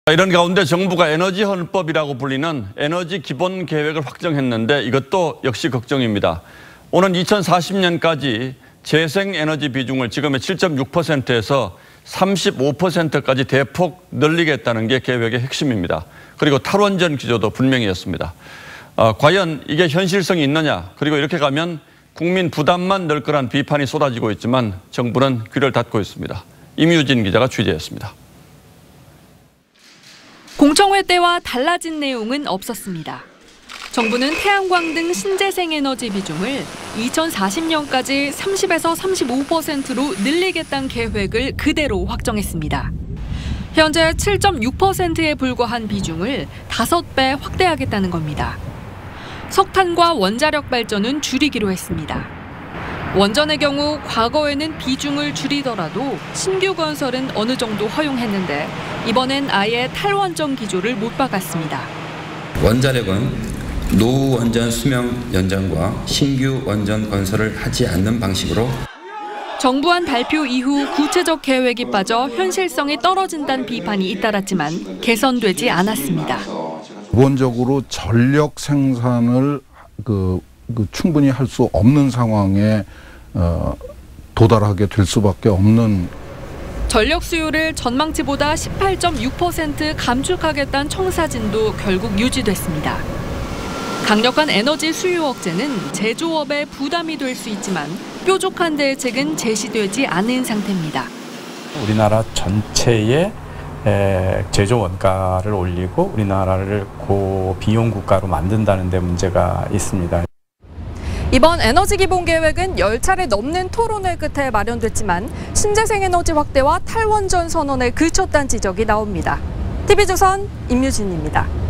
이런 가운데 정부가 에너지 헌법이라고 불리는 에너지 기본 계획을 확정했는데 이것도 역시 걱정입니다. 오는 2040년까지 재생에너지 비중을 지금의 7.6%에서 35%까지 대폭 늘리겠다는 게 계획의 핵심입니다. 그리고 탈원전 기조도 분명히였습니다. 과연 이게 현실성이 있느냐, 그리고 이렇게 가면 국민 부담만 늘 거란 비판이 쏟아지고 있지만 정부는 귀를 닫고 있습니다. 임유진 기자가 취재했습니다. 공청회 때와 달라진 내용은 없었습니다. 정부는 태양광 등 신재생에너지 비중을 2040년까지 30에서 35%로 늘리겠다는 계획을 그대로 확정했습니다. 현재 7.6%에 불과한 비중을 5배 확대하겠다는 겁니다. 석탄과 원자력 발전은 줄이기로 했습니다. 원전의 경우 과거에는 비중을 줄이더라도 신규 건설은 어느 정도 허용했는데 이번엔 아예 탈원전 기조를 못 박았습니다. 원자력은 노후 원전 수명 연장과 신규 원전 건설을 하지 않는 방식으로 정부안 발표 이후 구체적 계획이 빠져 현실성이 떨어진다는 비판이 잇따랐지만 개선되지 않았습니다. 기본적으로 전력 생산을 충분히 할 수 없는 상황에 도달하게 될 수밖에 없는. 전력 수요를 전망치보다 18.6% 감축하겠다는 청사진도 결국 유지됐습니다. 강력한 에너지 수요 억제는 제조업에 부담이 될 수 있지만 뾰족한 대책은 제시되지 않은 상태입니다. 우리나라 전체의 제조 원가를 올리고 우리나라를 고비용 국가로 만든다는 데 문제가 있습니다. 이번 에너지 기본 계획은 10차례 넘는 토론회 끝에 마련됐지만 신재생 에너지 확대와 탈원전 선언에 그쳤다는 지적이 나옵니다. TV조선 임유진입니다.